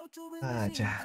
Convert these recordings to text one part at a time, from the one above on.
À chà.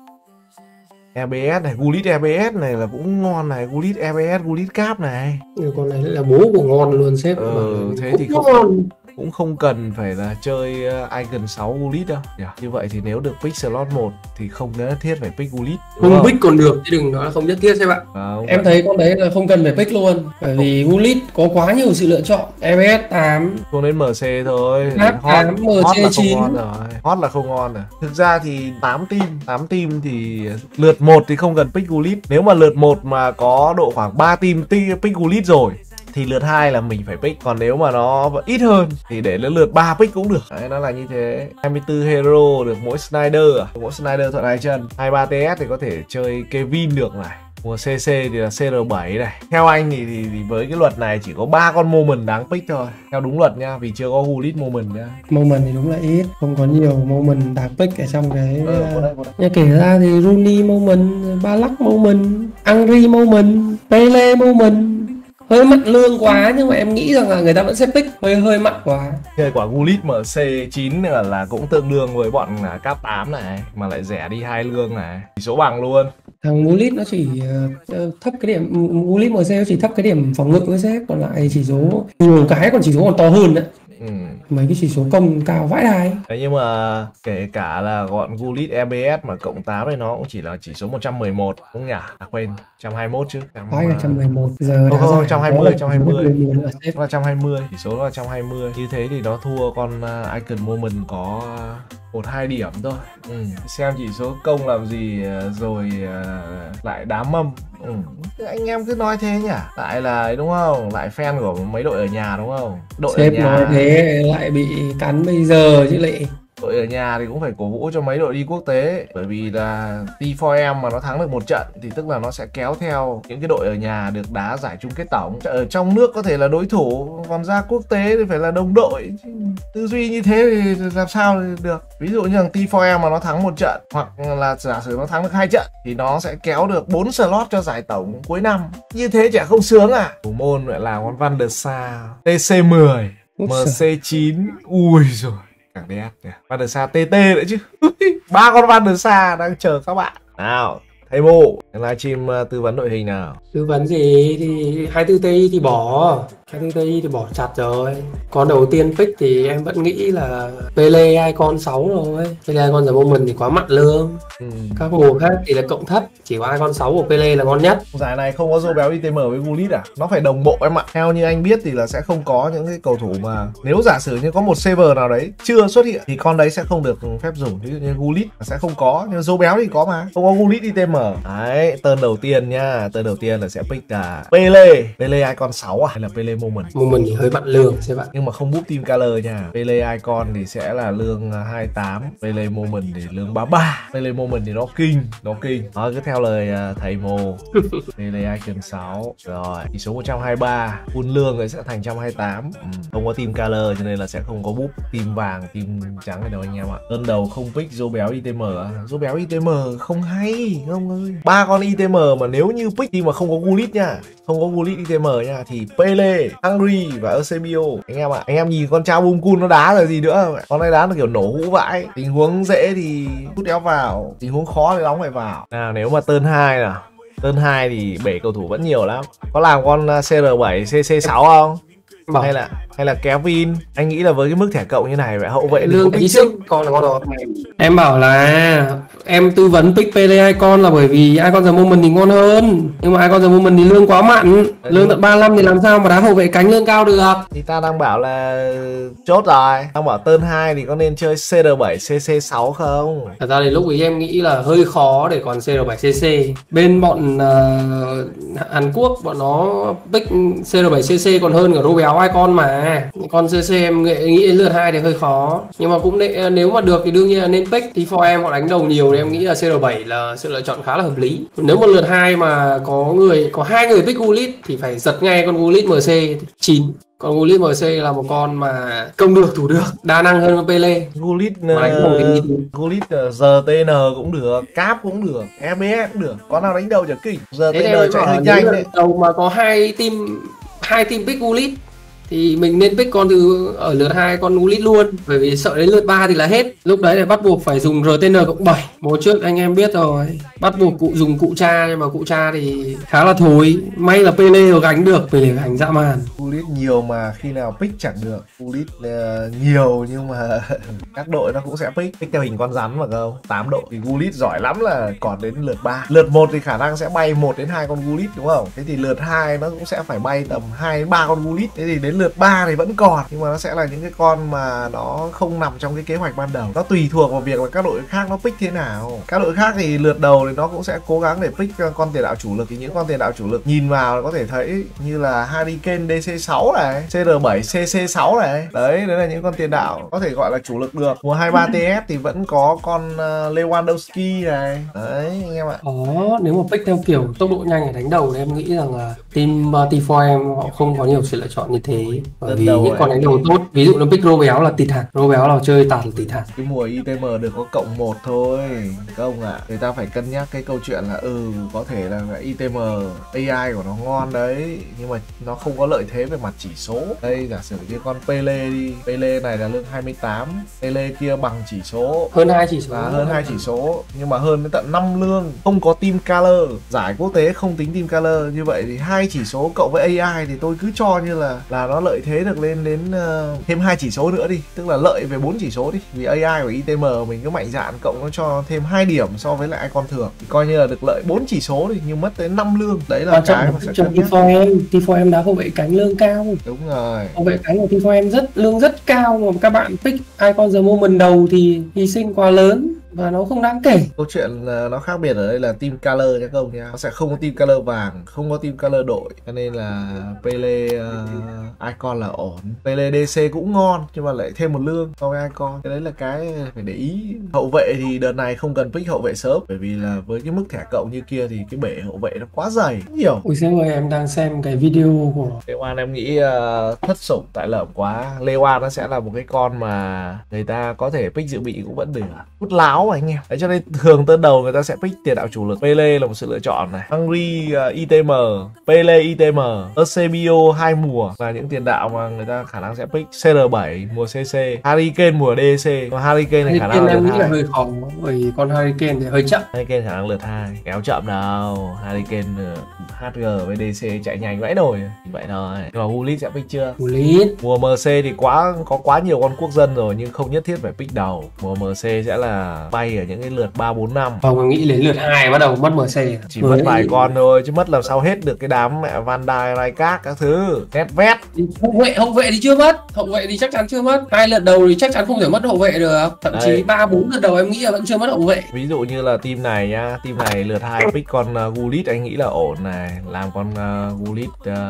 EBS này, Gulit EBS này là cũng ngon này, Gulit EBS, Gulit Cap này. Con này là bố của ngon luôn sếp. Thế thì cũng không cần phải là chơi Icon 6 Gulit đâu. Như vậy thì nếu được pick slot 1 thì không nhất thiết phải pick Gulit. Không pick còn được chứ đừng nói là không nhất thiết sếp ạ. Em thấy con đấy là không cần phải pick luôn. Bởi vì Gulit có quá nhiều sự lựa chọn. EBS 8 không đến MC thôi. Hot MC 9 Hot là không ngon rồi. Thực ra thì 8 team thì lượt 1 thì không cần pick Gulit. Nếu mà lượt 1 mà có độ khoảng 3 team pick Gulit rồi thì lượt 2 là mình phải pick. Còn nếu mà nó ít hơn thì để đến lượt 3 pick cũng được. Đấy, nó là như thế. 24 hero được mỗi Snyder mỗi Snyder thuận hai chân. 23 TS thì có thể chơi Kevin được này. Mùa CC thì là CR7 này. Theo anh thì với cái luật này chỉ có 3 con moment đáng pick thôi. Theo đúng luật nha, vì chưa có Gulit moment nha. Moment thì đúng là ít, không có nhiều moment đáng pick ở trong cái nha. Kể ra thì Rooney moment, Balak moment, Angry moment, Pele moment. Hơi mặn lương quá nhưng mà em nghĩ rằng là người ta vẫn sẽ pick hơi mặn quá. Chơi quả Gulit MC9 là cũng tương đương với bọn Cap 8 này mà lại rẻ đi 2 lương này, chỉ số bằng luôn. Thằng Gulit nó chỉ thấp cái điểm, Gulit MC nó chỉ thấp cái điểm phòng ngự với sếp, còn lại chỉ số nhiều cái còn chỉ số còn to hơn đấy. Mấy cái chỉ số công cao vãi đài. Đấy, nhưng mà kể cả là gọn Gulit EBS mà cộng 8 thì nó cũng chỉ là chỉ số 111 cũng nhỉ? Quên, 121 chứ. Phải là 111. Giờ không, 120, 120, chỉ số là 120. Như thế thì nó thua con Icon Moment có 1-2 điểm thôi. Xem chỉ số công làm gì rồi lại đá mâm. Anh em cứ nói thế nhỉ? Lại là đúng không? Lại fan của mấy đội ở nhà đúng không? Đội sếp ở nhà nói thế lại bị cắn bây giờ chứ lại. Đội ở nhà thì cũng phải cổ vũ cho mấy đội đi quốc tế. Bởi vì là T4M mà nó thắng được một trận thì tức là nó sẽ kéo theo những cái đội ở nhà được đá giải chung kết tổng. Ở trong nước có thể là đối thủ, còn ra quốc tế thì phải là đồng đội. Tư duy như thế thì làm sao được. Ví dụ như thằng T4M mà nó thắng một trận, hoặc là giả sử nó thắng được 2 trận, thì nó sẽ kéo được 4 slot cho giải tổng cuối năm. Như thế chả không sướng à? Thủ môn lại là con Van der Sar, TC10, MC9. Ui rồi, càng đẹp nhỉ. Van der Sar TT nữa chứ. 3 con Van der Sar đang chờ các bạn. Nào, thầy Mô, livestream tư vấn đội hình nào? Tư vấn gì thì 24 Ti thì bỏ. 24 Ti thì bỏ chặt rồi. Con đầu tiên pick thì em vẫn nghĩ là Pele icon 6 rồi. Pele icon giờ moment thì quá mặn lương. Các mùa khác thì là cộng thấp, chỉ có icon 6 của Pele là ngon nhất. Giải này không có dô béo ITM với Gulit à? Nó phải đồng bộ em ạ. Theo như anh biết thì là sẽ không có những cái cầu thủ mà nếu giả sử như có một saver nào đấy chưa xuất hiện thì con đấy sẽ không được phép dùng. Ví dụ như Gulit sẽ không có, nhưng dô béo thì có mà. Không có Gulit ITM. Đấy, turn đầu tiên nha. Turn đầu tiên là sẽ pick là Pele. Pele icon 6 à? Hay là Pele moment? Moment thì hơi mặn lương xem bạn. Nhưng mà không búp team color nha. Pele icon thì sẽ là lương 28, Pele moment thì lương 33. Pele moment thì nó kinh. Đó, cứ theo lời thầy Mô. Pele icon 6. Rồi, chỉ số 123. Full lương thì sẽ thành 128. Không có team color cho nên là sẽ không có búp team vàng, team trắng này đâu anh em ạ. Đơn đầu không pick dô béo ITM à? Dô béo ITM không hay, không ơi. 3 con ITM mà nếu như pick team mà không có Gulit nha, không có Gulit ITM nha, thì Pele, Angry và Eusebio anh em ạ. Anh em nhìn con Chao Bum Kun nó đá là gì nữa. Con này đá là kiểu nổ hũ vãi. Tình huống dễ thì hút đéo vào, tình huống khó thì đóng phải vào. Nào, nếu mà turn 2 nào, turn 2 thì bể cầu thủ vẫn nhiều lắm. Có làm con CR7 CC6 không? Hay là Kevin. Anh nghĩ là với cái mức thẻ cộng như này vậy hậu vệ lương tí xích con là con đó. Em bảo là em tư vấn pick Pele icon là bởi vì icon giờ moment thì ngon hơn, nhưng mà icon giờ moment thì lương quá mặn. Lương tận 35 thì làm sao mà đá hậu vệ cánh lương cao được. Thì ta đang bảo là chốt rồi. Đang bảo turn 2 thì có nên chơi CR7 CC6 không? Thật ra thì lúc ấy em nghĩ là hơi khó để còn CR7 CC. Bên bọn Hàn Quốc bọn nó pick CR7 CC còn hơn cả rô béo icon mà. Con CC em nghĩ đến lượt 2 thì hơi khó, nhưng mà cũng nếu mà được thì đương nhiên là nên pick. Thì for em họ đánh đầu nhiều thì em nghĩ là CR7 là sự lựa chọn khá là hợp lý. Nếu mà lượt 2 mà có 2 người pick Gulit thì phải giật ngay con Gulit MC 9. Còn Gulit MC là một con mà công được thủ được, đa năng hơn con Pele. Gulit GTN cũng được, Cap cũng được, EBS cũng được. Có nào đánh đầu chả kinh. GTN chạy hơi nhanh đấy. Đầu mà có hai team pick Gulit thì mình nên pick con từ ở lượt 2 con Gulit luôn, bởi vì sợ đến lượt 3 thì là hết. Lúc đấy là bắt buộc phải dùng RTN+7. Mùa trước anh em biết rồi, bắt buộc dùng cụ cha, nhưng mà cụ cha thì khá là thối. May là Pele gánh được, Pele gánh dã man. Gulit nhiều mà khi nào pick chẳng được. Gulit nhiều nhưng mà các đội nó cũng sẽ pick theo hình con rắn mà không. 8 đội thì Gulit giỏi lắm là còn đến lượt 3. Lượt 1 thì khả năng sẽ bay 1 đến 2 con Gulit đúng không? Thế thì lượt 2 nó cũng sẽ phải bay tầm 2 đến 3 con Gulit. Thế thì đến lượt 3 thì vẫn còn, nhưng mà nó sẽ là những cái con mà nó không nằm trong cái kế hoạch ban đầu. Nó tùy thuộc vào việc là các đội khác nó pick thế nào. Các đội khác thì lượt đầu thì nó cũng sẽ cố gắng để pick con tiền đạo chủ lực, thì những con tiền đạo chủ lực nhìn vào có thể thấy như là Harry Kane DC6 này, CR7 CC6 này. Đấy là những con tiền đạo có thể gọi là chủ lực được. Mùa 23 TS thì vẫn có con Lewandowski này. Đấy anh em ạ. Nếu mà pick theo kiểu tốc độ nhanh để đánh đầu thì em nghĩ rằng là team T4M họ không có nhiều sự lựa chọn như thế, bởi vì những con đánh đầu tốt, ví dụ nó pick Robéo là tịt hạt, Robéo là chơi tạt là tịt hạt. Cái mùa ITM được có cộng 1 thôi không ạ. Người ta phải cân nhắc cái câu chuyện là có thể là ITM AI của nó ngon đấy, nhưng mà nó không có lợi thế về mặt chỉ số. Đây giả sử như con Pele đi, Pele này là lương 28, Pele kia bằng chỉ số hơn 2 chỉ số, hơn 2 chỉ số, nhưng mà hơn đến tận 5 lương, không có team color, giải quốc tế không tính team color. Như vậy thì 2 chỉ số cộng với AI thì tôi cứ cho như là nó lợi thế được lên đến thêm 2 chỉ số nữa đi, tức là lợi về 4 chỉ số đi, vì AI của ITM mình cứ mạnh dạn cộng nó cho thêm 2 điểm so với lại icon thường thì coi như là được lợi 4 chỉ số đi, nhưng mất tới 5 lương. Đấy là cái mà sẽ trong T4M đá hậu vệ cánh lương cao. Đúng rồi, hậu vệ cánh của T4M lương rất cao, mà các bạn pick icon the moment đầu thì hy sinh quá lớn và nó không đáng kể. Câu chuyện nó khác biệt ở đây là team color nha các ông nha, nó sẽ không có team color vàng, không có team color đội, cho nên là Pele icon là ổn. Pele DC cũng ngon nhưng mà lại thêm một lương so với icon, cái đấy là cái phải để ý. Hậu vệ thì đợt này không cần pick hậu vệ sớm, bởi vì là với cái mức thẻ cộng như kia thì cái bể hậu vệ nó quá dày nhiều. Ui giời ơi, em đang xem cái video của Lewan, em nghĩ thất sủng tại lợm quá. Lewan nó sẽ là một cái con mà người ta có thể pick dự bị cũng vẫn được, hút láo mà anh em. Đấy cho nên thường tân đầu người ta sẽ pick tiền đạo chủ lực. Pele là một sự lựa chọn này, Henry ITM, Pele ITM, Eusebio 2 mùa là những tiền đạo mà người ta khả năng sẽ pick. CR7 mùa CC, Harry Kane mùa DC. Còn Harry Kane thì khả năng em lượt nghĩ là 2. hơi khó, bởi con Harry Kane thì hơi chậm. Harry Kane khả năng lượt 2, kéo chậm đâu. Harry Kane HG với DC chạy nhanh vãi nổi, vậy thôi. Nhưng mà Gullit sẽ pick chưa? Gullit Mùa MC thì có quá nhiều con quốc dân rồi, nhưng không nhất thiết phải pick đầu. Mùa MC sẽ là bay ở những cái lượt 3, 4, 5. Không, em nghĩ đến lượt 2 bắt đầu mất MC. Chỉ mất vài con thôi, chứ mất làm sao hết được cái đám mẹ Van Dijk, Rijkaard các thứ. Nedved. Hậu vệ thì chưa mất, hậu vệ thì chắc chắn chưa mất. 2 lượt đầu thì chắc chắn không thể mất hậu vệ được. Thậm chí 3, 4 lượt đầu em nghĩ là vẫn chưa mất hậu vệ. Ví dụ như là team này nhá, team này lượt 2 pick con Gullit anh nghĩ là ổn này. Làm con Gullit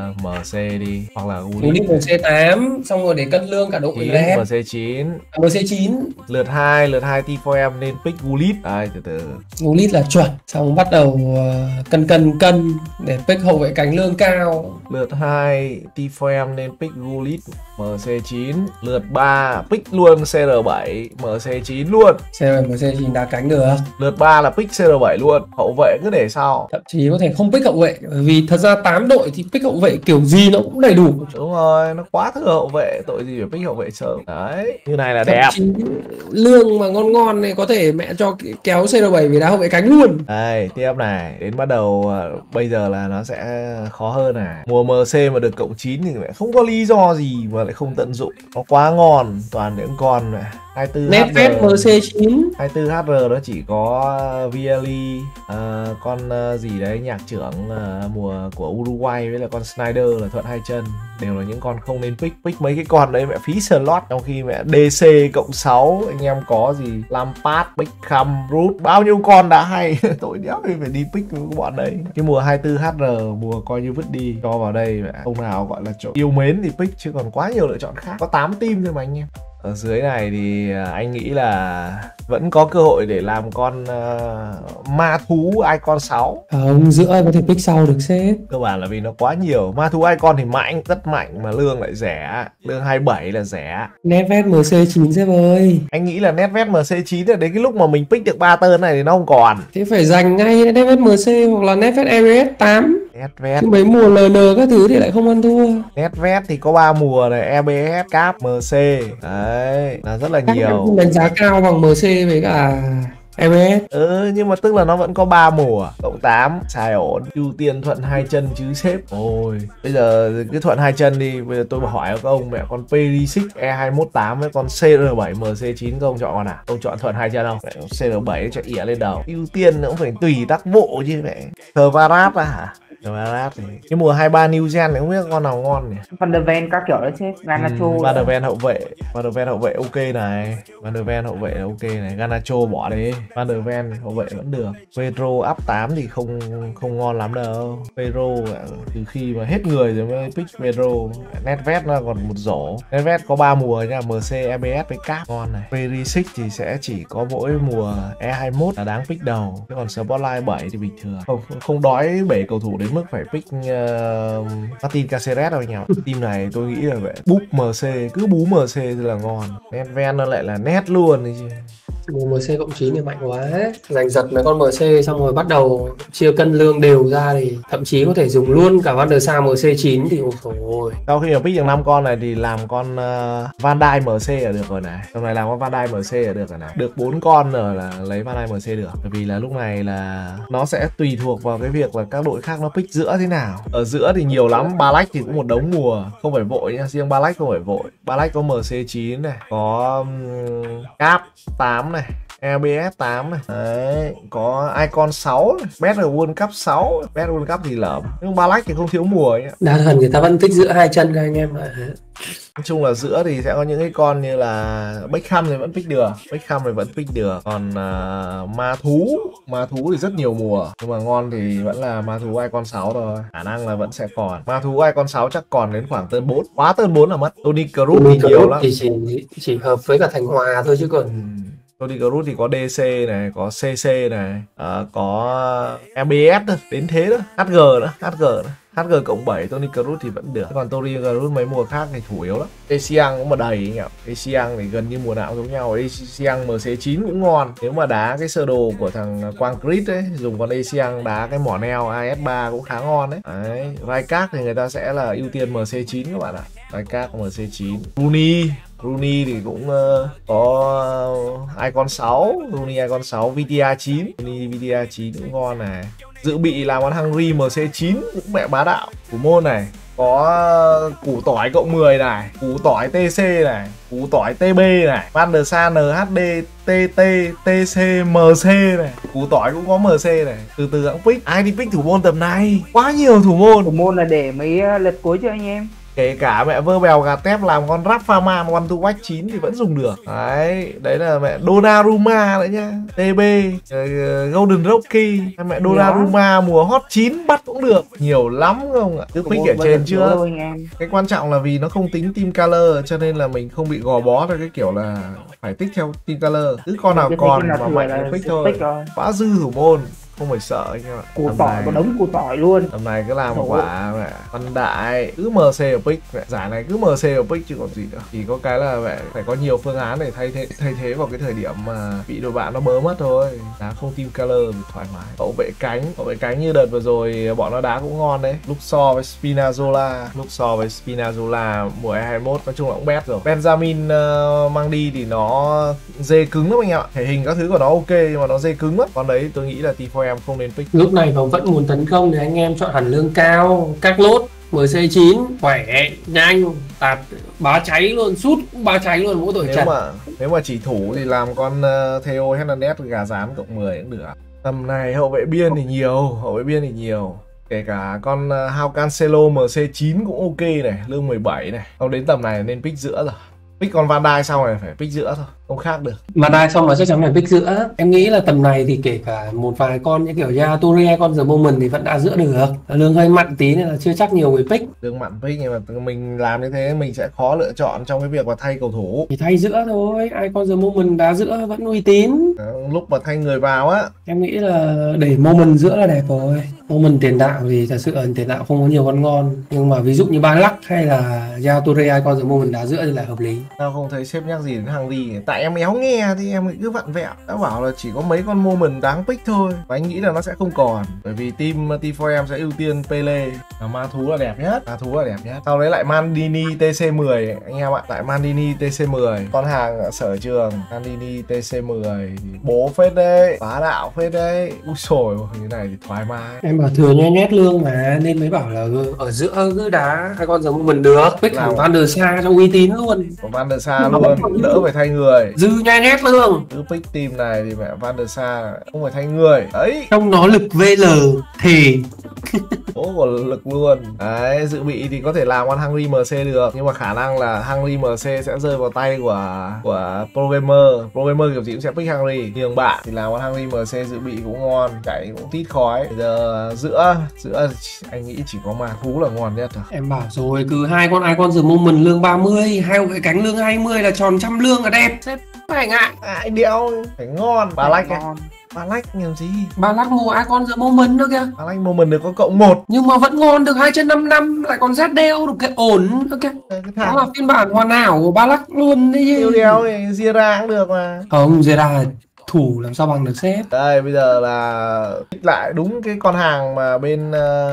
MC đi, hoặc là Gullit MC8 xong rồi để cân lương cả đội lên. MC9. MC9. Lượt 2 T4M nên pick Gullit. Đây từ từ. Gullit là chuẩn, xong bắt đầu cân để pick hậu vệ cánh lương cao. Lượt 2 T4M nên pick Gullit MC9. Lượt 3 pick luôn CR7 MC9 luôn. CR7 MC9 đá cánh được. Lượt 3 là pick CR7 luôn, hậu vệ cứ để sau. Thậm chí có thể không pick hậu vệ, bởi vì thật ra 8 đội thì pick hậu vệ kiểu gì nó cũng đầy đủ. Đúng rồi, nó quá thừa hậu vệ, tội gì phải pick hậu vệ sớm. Đấy, như này là đẹp. Lương mà ngon này có thể mẹ cho kéo CR7 về đá hậu vệ cánh luôn. Đây, tiếp này, đến bắt đầu bây giờ là nó sẽ khó hơn này. Mùa MC mà được cộng 9 thì lại không có lý do gì mà lại không tận dụng. Nó quá ngon, toàn những con này. 24 Nedved MC9. 24 HR nó chỉ có VLE, con gì đấy nhạc trưởng mùa của Uruguay với là con Snyder là thuận hai chân, đều là những con không nên pick mấy cái con đấy mẹ phí slot, trong khi mẹ DC cộng 6 anh em có gì Lampard, Beckham, Ruth, bao nhiêu con đã hay. Tội đéo phải đi pick với bọn đấy. Cái mùa 24 HR mùa coi như vứt đi, cho vào đây mẹ ông nào gọi là chỗ yêu mến thì pick, chứ còn quá nhiều lựa chọn khác, có 8 team thôi mà anh em. Ở dưới này thì anh nghĩ là vẫn có cơ hội để làm con ma thú icon 6. Không, giữa có thể pick sau được sếp. Cơ bản là vì nó quá nhiều. Ma thú icon thì mạnh, rất mạnh mà lương lại rẻ. Lương 27 là rẻ. Nedved MC9 sếp ơi. Anh nghĩ là Nedved MC9 là đến cái lúc mà mình pick được 3 turn này thì nó không còn. Thế phải dành ngay Nedved MC hoặc là Nedved EBS 8. Nedved. Chứ mấy mùa LN các thứ thì lại không ăn thua. Nedved thì có 3 mùa này, EBF, Cap, MC. Đấy, là rất là Các em nhiều. không đánh giá cao bằng MC với cả EBS. Nhưng mà tức là nó vẫn có 3 mùa. Cộng 8 xài ổn. Ưu tiên thuận hai chân chứ sếp. Ôi, bây giờ cứ thuận hai chân đi. Bây giờ tôi hỏi các ông, mẹ con Perisic E218 với con CR7 MC9 các ông chọn con nào? Ông chọn thuận hai chân không? Mẹ, CR7 cho ỉa lên đầu. Ưu tiên nó cũng phải tùy tác bộ chứ mẹ. Varap à hả? Varap thì cái mùa 23 New Gen này không biết con nào ngon nhỉ? Van der Ven các kiểu đấy chứ. Garnacho. Van der Ven hậu vệ. Van der Ven hậu vệ ok này. Van der Ven hậu vệ là ok này. Garnacho bỏ đi. Van der Ven hậu vệ vẫn được. Pedro up 8 thì không ngon lắm đâu. Pedro từ khi mà hết người rồi mới pick Pedro. Nedved nó còn một rổ. Nedved có 3 mùa nha, MC, EBS với Cap ngon này. Perisic thì sẽ chỉ có mỗi mùa E21 là đáng pick đầu. Chứ còn Spotlight 7 thì bình thường. Không đói bể cầu thủ đến mức phải pick Martin Caceres đâu nhau. Team này tôi nghĩ là vậy. Búp MC, cứ bú MC thì là ngon. Nedved nó lại là nét luôn đấy chứ. MC cộng 9 thì mạnh quá. Giành giật mấy con MC xong rồi bắt đầu chia cân lương đều ra thì thậm chí có thể dùng luôn cả Van der Sar MC9 thì ôi. Sau khi mà pick được 5 con này thì làm con Van Dijk MC là được rồi này. Trong này làm con Van Dijk MC là được rồi này. Được 4 con rồi là lấy Van Dijk MC được. Bởi vì là lúc này là nó sẽ tùy thuộc vào cái việc là các đội khác nó pick giữa thế nào. Ở giữa thì nhiều lắm. Balak thì cũng một đống mùa. Không phải vội nha. Riêng Balak không phải vội. Balak có MC9 này. Có Cap 8 này. EBS 8 này. Đấy, có Icon 6 này. Better World Cup 6. Better World Cup thì lởm. Nhưng Balak thì không thiếu mùa nhá. Đa phần người ta vẫn thích giữa hai chân các anh em ạ. Nói chung là giữa thì sẽ có những cái con như là Beckham thì vẫn pick được. Beckham thì vẫn pick được. Còn ma thú thì rất nhiều mùa. Nhưng mà ngon thì vẫn là ma thú Icon 6 thôi. Khả năng là vẫn sẽ còn. Ma thú Icon 6 chắc còn đến khoảng turn 4. Quá turn 4 là mất. Toni Kroos thì nhiều lắm. Thì chỉ hợp với cả Thành Hòa thôi chứ còn. Toni Kroos thì có DC này, có CC này, có EBS thôi, đến thế đó. HG nữa. HG cộng 7 Toni Kroos thì vẫn được. Còn Toni Kroos mấy mùa khác thì thủ yếu lắm. Asian cũng mà đầy nhỉ. Asian thì gần như mùa nào cũng giống nhau. Asian MC9 cũng ngon. Nếu mà đá cái sơ đồ của thằng Quang Crit ấy, dùng con Asian đá cái mỏ neo AS3 cũng khá ngon đấy. Đấy, Rijkaard thì người ta sẽ là ưu tiên MC9 các bạn ạ. Rijkaard MC9. Rooney thì cũng có Icon 6, Rooney Icon 6, VTA 9, Rooney VTA 9 cũng ngon này. Dự bị làm con Hungry MC9 cũng mẹ bá đạo. Thủ môn này có củ tỏi cộng 10 này, củ tỏi TC này, củ tỏi TB này, Van der Sar NHD TT TC MC này, củ tỏi cũng có MC này. Từ từ hãng pick. Ai đi pick thủ môn tầm này? Quá nhiều thủ môn. Thủ môn là để mấy lượt cuối cho anh em. Kể cả mẹ vơ bèo gà tép làm con Rafaman One to Watch 9 thì vẫn dùng được. Đấy là mẹ Donnarumma nữa nhá. TB, Golden Rocky, mẹ Donnarumma mùa hot 9 bắt cũng được. Nhiều lắm không ạ? Cứ pick ở trên chưa? Cái quan trọng là vì nó không tính team color cho nên là mình không bị gò bó theo cái kiểu là phải tích theo team color. Cứ con nào còn mà mạnh thì pick thôi. Quá dư thủ môn. Không phải sợ anh em ạ. Củ tỏi có đống củ tỏi luôn. Tầm này cứ làm một quả mẹ Văn Đại cứ MC ở pick mẹ. Giải này cứ MC ở pick chứ còn gì nữa. Chỉ có cái là mẹ phải có nhiều phương án để thay thế vào cái thời điểm mà bị đội bạn nó bớ mất thôi. Đá không team color thì thoải mái. Hậu vệ cánh như đợt vừa rồi bọn nó đá cũng ngon đấy. Luxor với Spinazzola mùa E21 nói chung là cũng bét rồi. Benjamin mang đi thì nó dê cứng lắm anh em ạ. Thể hình các thứ của nó ok nhưng mà nó dê cứng lắm. Còn đấy tôi nghĩ là T4 em không nên pick. Lúc này mà vẫn muốn tấn công thì anh em chọn hẳn lương cao, các lốt MC9 khỏe, nhanh, tạt bá cháy luôn, sút cũng bá cháy luôn mỗi đội trận. Nếu mà chỉ thủ thì làm con Theo Hernandez gà rán cộng 10 cũng được. Tầm này hậu vệ biên thì nhiều. Kể cả con How Cancelo MC9 cũng ok này, lương 17 này. Không đến tầm này nên pick giữa rồi. Pick con Van Dijk sau này phải pick giữa thôi, không khác được. Van Dijk xong là chắc chắn phải pick giữa. Em nghĩ là tầm này thì kể cả một vài con như kiểu Yaya con The Moment thì vẫn đã giữa được. Lương hơi mặn tí nên là chưa chắc nhiều người pick. Lương mặn pick nhưng mà mình làm như thế mình sẽ khó lựa chọn trong cái việc mà thay cầu thủ. Thì thay giữa thôi, Icon The Moment đá giữa vẫn uy tín. Lúc mà thay người vào á. Em nghĩ là để Moment giữa là đẹp rồi. Moment tiền đạo thì thật sự là tiền đạo không có nhiều con ngon, nhưng mà ví dụ như Balak hay là Yaya Toure icon the moment đá giữa thì lại hợp lý. Tao không thấy sếp nhắc gì đến Henry, tại em éo nghe thì em cứ vặn vẹo. Đã bảo là chỉ có mấy con moment đáng pick thôi, và anh nghĩ là nó sẽ không còn, bởi vì team T4M sẽ ưu tiên Pele, là ma thú là đẹp nhất, sau đấy lại Maldini TC10 anh em ạ, lại Maldini TC10, con hàng ở sở trường Maldini TC10 thì bố phết đấy, bá đạo phết đấy, úi xồi như này thì thoải mái. Em bảo thừa nhét lương mà nên mới bảo là ở giữa cứ đá icon the moment được, pick thẳng Van der Sar cho uy tín luôn. Còn Van der Sar luôn, đỡ phải thay người, dư nhét lương. cứ pick team này thì mẹ Van der Sar không phải thay người đấy, Trong nó lực VL thì bố của lực luôn đấy. Dự bị thì có thể làm con Henry MC được, nhưng mà khả năng là Henry MC sẽ rơi vào tay của Programmer kiểu gì cũng sẽ pick Henry. Nhường bạn thì làm con Henry MC dự bị cũng ngon, chạy cũng tít khói. Bây giờ giữa anh nghĩ chỉ có ma thú là ngon nhất rồi. em bảo rồi, cứ hai con icon the moment lương 30, hai cái cánh lương 20 là tròn trăm lương là đẹp. Sếp phải ngại ai đéo phải ngon. Balak làm gì, Balak mua icon the moment nữa kìa. Balak moment được có cộng 1 nhưng mà vẫn ngon được 2/5 năm, lại còn ZDO được cái ổn nữa kìa. cái Đó thằng là phiên bản hoàn hảo của Balak luôn đấy chứ. yêu đéo thì Zira cũng được mà. Không, Zera thủ làm sao bằng được sếp. Đây bây giờ là lại đúng cái con hàng mà bên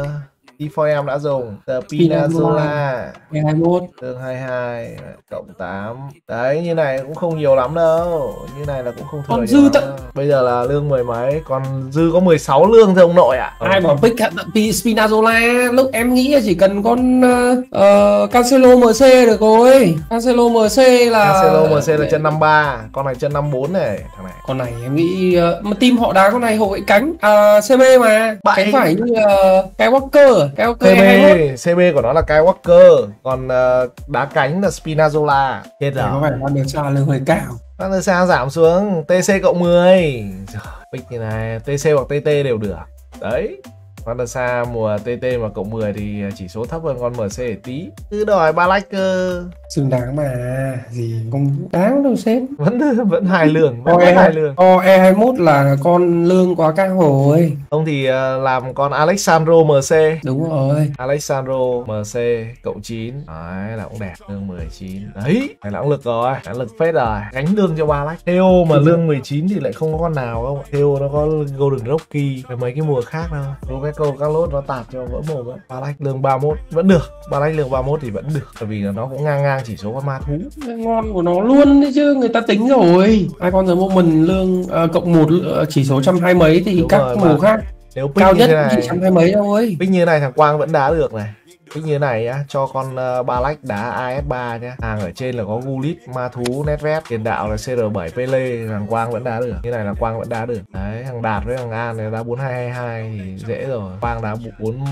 T4M đã dùng, Spinazzola E21 tương 22 cộng 8. Đấy như này cũng không nhiều lắm đâu, như này là cũng không thừa còn nhiều dư lắm tận đâu. Bây giờ là lương mười mấy, còn dư có 16 lương thưa ông nội ạ. ai bảo pick Spinazzola, lúc em nghĩ là chỉ cần con Cancelo MC được rồi. Cancelo MC là chân 53, con này chân 54 này, thằng này. con này em nghĩ mà team họ đá con này hậu vệ cánh CB mà cánh phải như là cái Walker CB của nó là cái Walker, còn đá cánh là Spinazzola. Chết rồi. có vẻ Van der Sar lương hơi cao. Van der Sar giảm xuống TC cộng 10. Pick như này TC hoặc TT đều được. Đấy, Van der Sar mùa TT mà cộng 10 thì chỉ số thấp hơn con MC tí. Cứ đòi Balak cơ. Xứng đáng mà, gì không đáng đâu sếp. Vẫn hài lương, vẫn hài lương. E21 là con lương quá cao rồi. Ông thì làm con Alexandro MC. Đúng rồi. Alexandro MC cộng 9. Đấy là cũng đẹp, lương 19. Đấy, này là cũng lực rồi, đã lực phết rồi. Gánh lương cho Balak. Theo mà lương 19 thì lại không có con nào không? Theo nó có Golden Rocky và mấy cái mùa khác đâu. Roberto Carlos nó tạt cho vỡ mồm á. Balak lương 31 vẫn được. Balak lương 31 thì vẫn được, bởi vì nó cũng ngang chỉ số con ma thú. Ngon của nó luôn đấy chứ, người ta tính rồi. Icon the moment lương cộng 1 chỉ số 120 mấy thì đúng các rồi, mùa khác nếu cao nhất này, chỉ 120 mấy thôi. pick như thế này thằng Quang vẫn đá được này. Pick như thế này á, cho con Balak đá AS3 nhá. Hàng ở trên là có Gullit, ma thú, Nedved, tiền đạo là CR7 Pele, thằng Quang vẫn đá được. Như này là Quang vẫn đá được. Đấy, thằng Đạt với thằng An này đá 4222 thì dễ rồi. Quang đá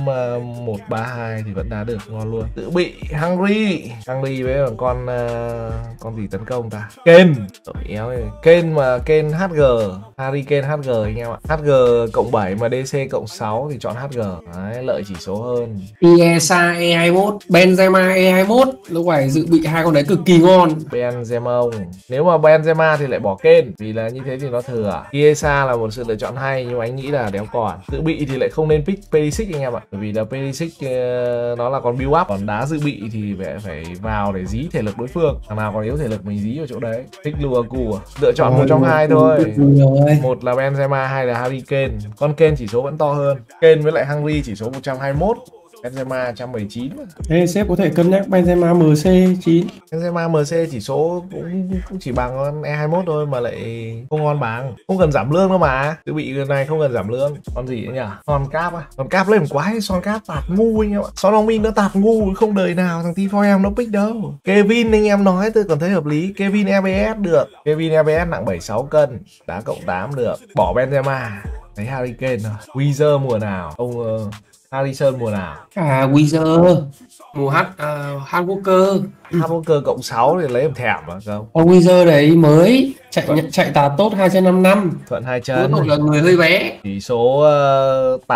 4132 thì vẫn đá được, ngon luôn. Tự bị Henry với con gì tấn công ta? Kane. Tội éo này. Kane HG, Harry Kane HG anh em ạ. HG cộng 7 mà DC cộng 6 thì chọn HG. Đấy, lợi chỉ số hơn. Iesa E21, Benzema E21, lúc này dự bị hai con đấy cực kỳ ngon. Benzema, nếu mà Benzema thì lại bỏ Kane, vì là như thế thì nó thừa. Iesa là một sự lựa chọn hay, nhưng mà anh nghĩ là đéo còn. Dự bị thì lại không nên pick Perisic anh em ạ, bởi vì là Perisic nó là con build up, còn đá dự bị thì phải vào để dí thể lực đối phương. Thằng nào còn yếu thể lực mình dí vào chỗ đấy. Pick Lukaku à? Lựa chọn một trong hai thôi. Một là Benzema, hai là Harry Kane. Con Kane chỉ số vẫn to hơn. Kane với lại Henry chỉ số 121. Benzema 119. Ê, sếp có thể cân nhắc Benzema MC9. Benzema MC chỉ số cũng chỉ bằng con E21 thôi, mà lại không ngon bằng. Không cần giảm lương đâu mà. Tự bị người này không cần giảm lương. Con gì nữa nhỉ? Son Cáp á. Son Cáp lên quái, Son Cáp tạt ngu anh em ạ. Son Long Minh nó tạt ngu, không đời nào thằng T4M nó pick đâu. Kevin anh em nói tôi còn thấy hợp lý. Kevin EBS được. Kevin EBS nặng 76 cân, đá cộng 8 được. Bỏ Benzema, thấy Harry Kane rồi. Weezer mùa nào? Ông Harrison mùa nào? Weezer mùa Han Walker. Han Walker cộng 6 thì lấy làm thèm mà không? Ông Weezer đấy mới chạy tạt tốt 2/5 năm. Thuận 2 chân. Cuối cùng là người hơi bé. Chỉ số tạt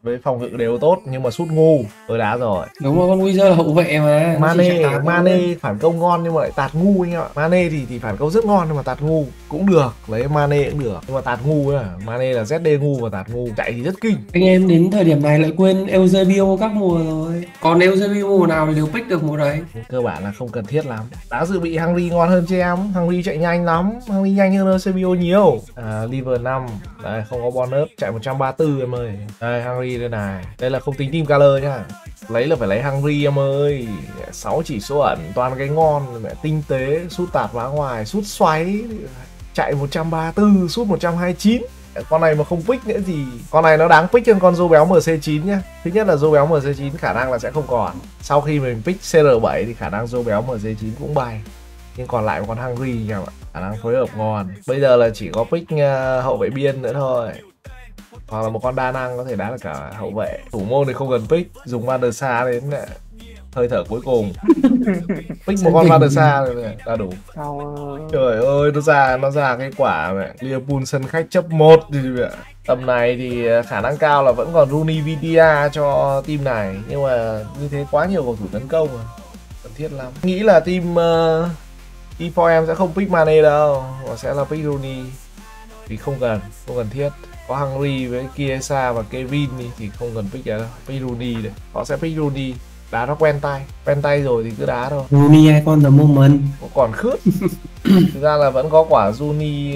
với phòng ngự đều tốt nhưng mà sút ngu. Tôi đá rồi. Đúng rồi, con Wizard là hậu vệ mà. Nó chỉ chạy tạt Mane thôi. phản công ngon nhưng mà lại tạt ngu anh ạ. Mane thì phản công rất ngon nhưng mà tạt ngu cũng được, lấy Mane cũng được nhưng mà tạt ngu á. Mane là ZD ngu và tạt ngu, chạy thì rất kinh. Anh em đến thời điểm này lại quên Eusebio các mùa rồi. Còn Eusebio mùa nào thì đều pick được mùa đấy. Cơ bản là không cần thiết lắm. Đá dự bị Henry ngon hơn cho em. Henry chạy nhanh lắm, Henry nhanh hơn Eusebio nhiều. Liver 5. Đây không có bonus, chạy 134 em ơi. Đây Henry đây này. Đây là không tính team color nhá. Lấy là phải lấy Henry em ơi. 6 chỉ số ẩn, toàn cái ngon, tinh tế, sút tạt vá ngoài, sút xoáy, chạy 134, sút 129. Con này mà không pick nữa thì con này nó đáng pick hơn con Dô béo MC9 nhá. Thứ nhất là Dô béo MC9 khả năng là sẽ không còn. Sau khi mình pick CR7 thì khả năng Dô béo MC9 cũng bay. Nhưng còn lại một con Henry nha bạn, khả năng phối hợp ngon. Bây giờ là chỉ có pick hậu vệ biên nữa thôi. Hoặc là một con đa năng có thể đá được cả hậu vệ. Thủ môn thì không cần pick, dùng Van der Sa đến hơi thở cuối cùng. Pick một con Van der Sa là đủ. Trời ơi, nó ra cái quả mẹ. Liverpool sân khách chấp 1 thì mẹ. Tầm này thì khả năng cao là vẫn còn Rooney Vidia cho team này, nhưng mà như thế quá nhiều cầu thủ tấn công rồi, cần thiết lắm. Nghĩ là team E4M sẽ không pick Mane đâu, mà sẽ là pick Rooney. Thì không cần thiết. Có Henry với Chiesa và Kevin thì không cần pick đâu, pick Rooney đấy. Họ sẽ pick Rooney. Đá nó quen tay rồi thì cứ đá thôi. Rooney icon the moment. Có còn khướt. Thực ra là vẫn có quả Rooney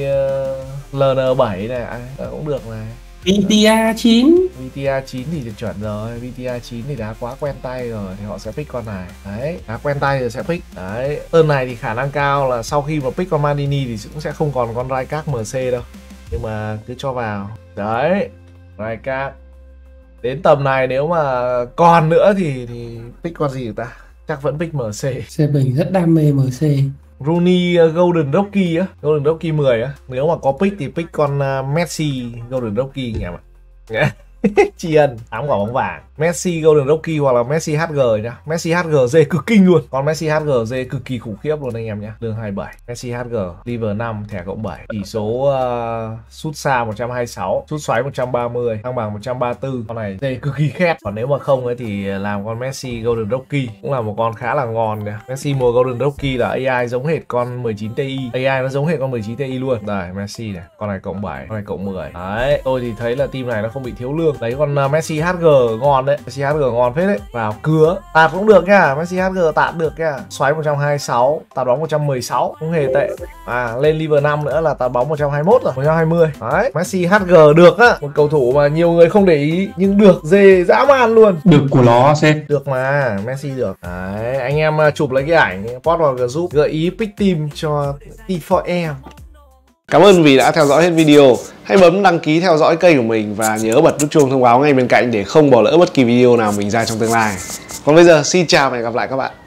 LN7 này, cũng được này. VTA 9 thì chuẩn rồi. VTA 9 thì đá quá quen tay rồi thì họ sẽ pick con này. Đấy, đá quen tay rồi sẽ pick. Đấy, turn này thì khả năng cao là sau khi mà pick con Maldini thì cũng sẽ không còn con Rijkaard MC đâu. Nhưng mà cứ cho vào. Đấy, Rijkaard. Đến tầm này nếu mà còn nữa thì pick con gì ta? Chắc vẫn pick MC. C7 rất đam mê MC. Rooney Golden Rookie á, Golden Rookie 10 á. Nếu mà có pick thì pick con Messi Golden Rookie nhỉ bạn. Tri ân 8 quả bóng vàng. Messi Golden Rookie hoặc là Messi HG nhá. Messi HG cực kinh luôn. Con Messi HG cực kỳ khủng khiếp luôn anh em nhá. Lương 27. Messi HG Liver 5 thẻ cộng 7. Chỉ số sút xa 126, sút xoáy 130, thăng bằng 134. Con này cực kỳ khét. Còn nếu mà không ấy thì làm con Messi Golden Rookie cũng là một con khá là ngon nè. Messi mùa Golden Rookie là AI giống hệt con 19 Ti. AI nó giống hệt con 19 Ti luôn. Đây Messi này, con này cộng 7, con này cộng 10. Đấy, tôi thì thấy là team này nó không bị thiếu lương. Đấy con Messi HG ngon đấy. Messi HG ngon phết đấy. Vào cứa. Tạt cũng được nha. Messi HG tạt được nha. Xoáy 126, tạt bóng 116. Không hề tệ. Lên Liver 5 nữa là tạt bóng 121 rồi. 120. Đấy. Messi HG được á. Một cầu thủ mà nhiều người không để ý nhưng được dê dã man luôn. Được của nó xem. Được mà. Messi được. Đấy. Anh em chụp lấy cái ảnh post vào group gợi ý pick team cho E4M. Cảm ơn vì đã theo dõi hết video. Hãy bấm đăng ký theo dõi kênh của mình và nhớ bật nút chuông thông báo ngay bên cạnh để không bỏ lỡ bất kỳ video nào mình ra trong tương lai. Còn bây giờ xin chào và hẹn gặp lại các bạn.